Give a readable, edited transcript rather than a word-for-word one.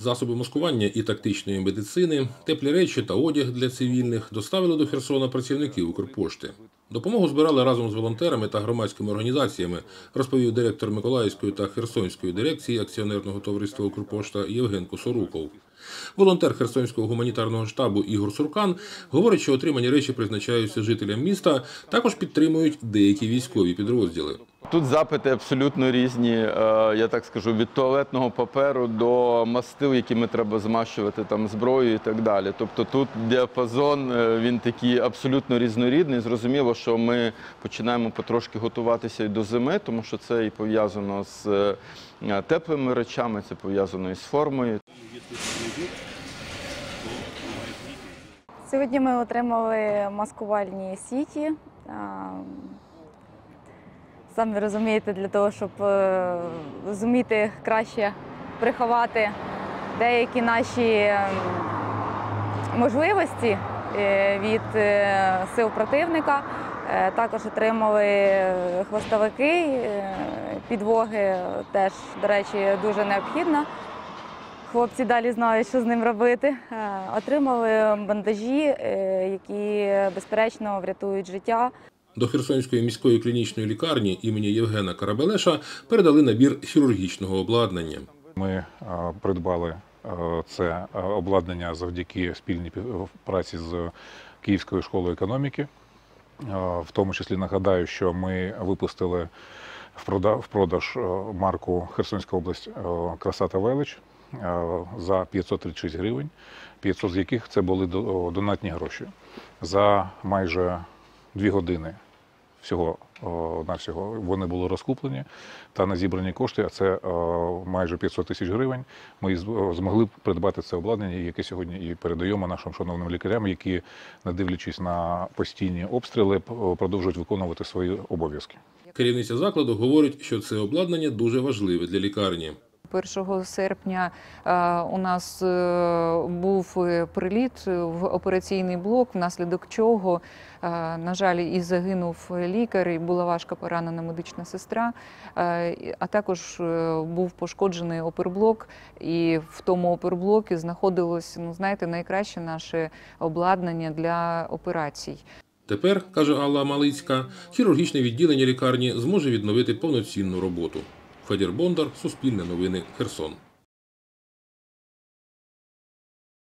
Засоби маскування і тактичної медицини, теплі речі та одяг для цивільних доставили до Херсона працівники Укрпошти. Допомогу збирали разом з волонтерами та громадськими організаціями, розповів директор Миколаївської та Херсонської дирекції акціонерного товариства «Укрпошта» Євген Косоруков. Волонтер Херсонського гуманітарного штабу Ігор Суркан говорить, що отримані речі призначаються жителям міста, також підтримують деякі військові підрозділи. Тут запити абсолютно різні, я так скажу, від туалетного паперу до мастил, якими треба змащувати там зброю і так далі. Тобто тут діапазон, він такий абсолютно різнорідний. Зрозуміло, що ми починаємо потрошки готуватися і до зими, тому що це і пов'язано з теплими речами, це пов'язано і з формою. Сьогодні ми отримали маскувальні сіті. Самі розумієте, для того, щоб зуміти краще приховати деякі наші можливості від сил противника. Також отримали хвостовики, підвоги теж, до речі, дуже необхідно. Хлопці далі знають, що з ним робити. Отримали бандажі, які, безперечно, врятують життя. До Херсонської міської клінічної лікарні імені Євгена Карабелеша передали набір хірургічного обладнання. Ми придбали це обладнання завдяки спільній праці з Київською школою економіки. В тому числі нагадаю, що ми випустили в продаж марку Херсонська область «Краса та велич» за 536 гривень, 500 з яких це були донатні гроші. За майже 2 години всього-навсього вони були розкуплені, та на зібрані кошти, а це майже 500 тисяч гривень, ми змогли придбати це обладнання, яке сьогодні і передаємо нашим шановним лікарям, які, не дивлячись на постійні обстріли, продовжують виконувати свої обов'язки. Керівниця закладу говорить, що це обладнання дуже важливе для лікарні. 1 серпня у нас був приліт в операційний блок, внаслідок чого, на жаль, і загинув лікар, і була важко поранена медична сестра, а також був пошкоджений оперблок, і в тому оперблокі знаходилось, найкраще наше обладнання для операцій. Тепер, каже Алла Малицька, хірургічне відділення лікарні зможе відновити повноцінну роботу. Федір Бондар, Суспільне новини, Херсон.